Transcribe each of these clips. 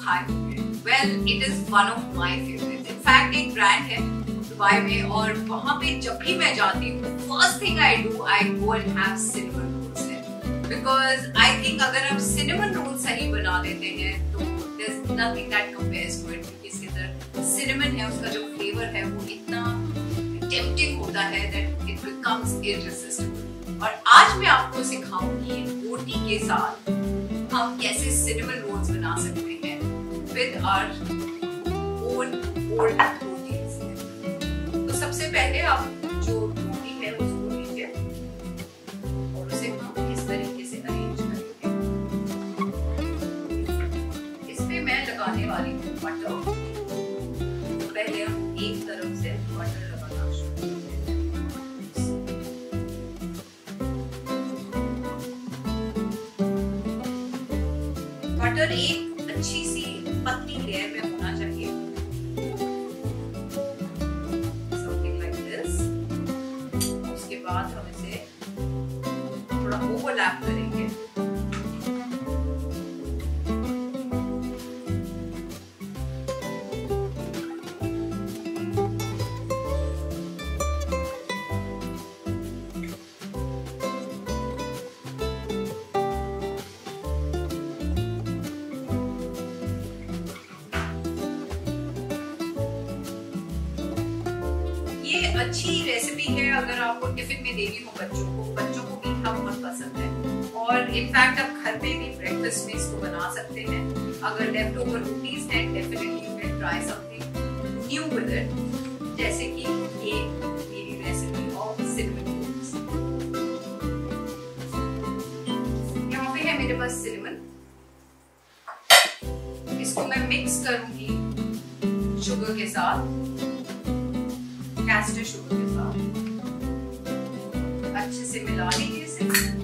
खाए होंगे। Well, it is one of my favorites. In fact, एक ब्रांड है दुबई में और वहाँ पे जब भी मैं जाती हूँ, first thing I do, I go and have cinnamon rolls there. Because I think अगर आप cinnamon roll सही बना लेते हैं तो there's nothing that compares to it. क्योंकि इसके अंदर cinnamon है, उसका जो flavor है वो इतना tempting होता है that it becomes irresistible. और आज मैं आपको सिखाऊंगी रोटी के साथ हम कैसे cinnamon rolls बना सकते हैं with our own old rotis. तो सबसे पहले आप जो रोटी है उसको लीजिए और उसे हम इस तरीके से अरेंज करेंगे। इस पे मैं लगाने वाली हूँ बटर। पहले हम एक तरफ से बटर लगाना शुरू करते हैं। बटर एक अच्छी सी पतली लेयर में होना चाहिए, समथिंग लाइक दिस। उसके बाद हम इसे थोड़ा ओवरलैप करेंगे। ये अच्छी रेसिपी है अगर आपको टिफिन में देनी हो बच्चों को मीठा बहुत पसंद है और इनफैक्ट आप घर पे भी ब्रेकफास्ट में इसको बना सकते हैं। अगर लेफ्ट ओवर रोटीज हैं definitely you can try something new with it, जैसे कि ये मेरी रेसिपी ऑफ सिनेमन रोल्स। यहाँ पे है मेरे पास सिनेमन, इसको मैं मिक्स करूंगी शुगर के साथ, कैस्टर शुगर के साथ। अच्छे से मिला लीजिए इसे।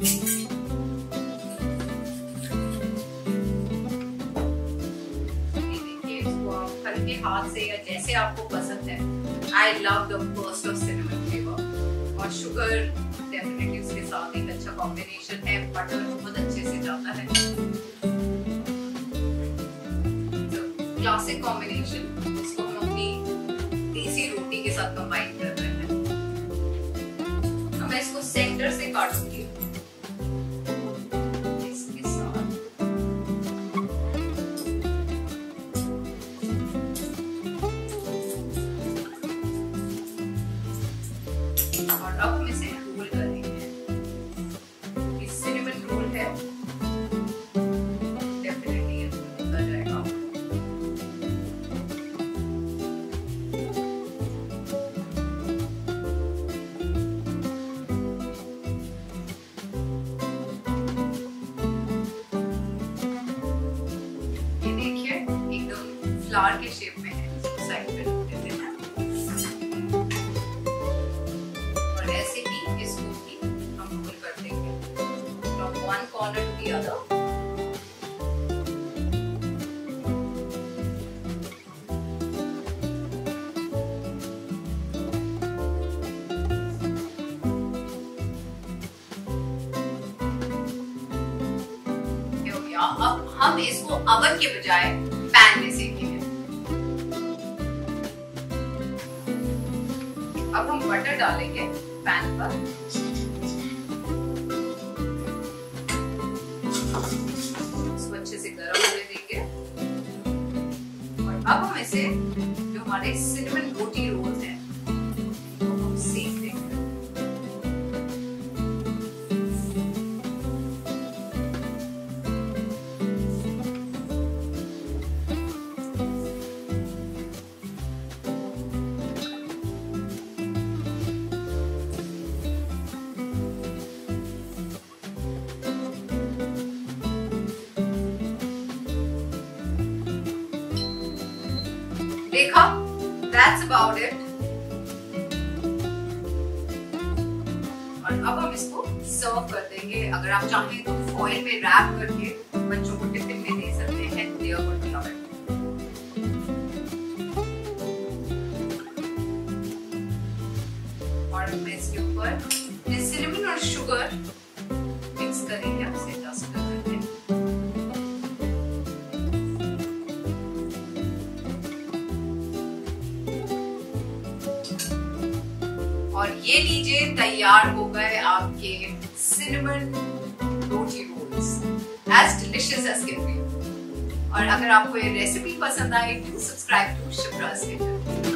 ये देखिए, इसको आप हल्के हाथ से या जैसे आपको पसंद है। I love the burst of cinnamon flavor और शुगर डेफिनेटली उसके साथ एक अच्छा कॉम्बिनेशन है। बटर बहुत अच्छे से जाता है, क्लासिक कॉम्बिनेशन। इसको हम अपनी देसी रोटी के साथ कंबाइन कर रहे हैं। अब मैं इसको सेंटर से काटूंगी इसके साथ। और अब हम इसे रोल करेंगे। ये सिनेमन रोल है, डेफिनेटली ये रोल हो जाएगा। फ्लावर के शेप में है, इसको साइड पे रख देते हैं और ऐसे ही इसको भी हम रोल कर देंगे from one corner to the other। हो गया। अब हम इसको ओवन के बजाय पैन में सेकेंगे। अब हम बटर डालेंगे पैन पर। इसको अच्छे से गर्म होने देंगे और अब हम इसे जो हमारे सिनेमन रोटी रोल्स हैं वो हम सेक देंगे। देखा, that's about it। और अब हम इसको सर्व कर देंगे। अगर आप चाहें तो फॉइल में रैप करके बच्चों को टिफिन में दे सकते हैं। They are going to love it। और हम इसके ऊपर सिनेमन और शुगर मिक्स करेंगे, उसे डस्ट कर देते हैं। ये लीजिए, तैयार हो गए आपके सिनेमन रोटी rolls, as delicious as can be. और अगर आपको ये रेसिपी पसंद आई, do subscribe to Shipra's kitchen.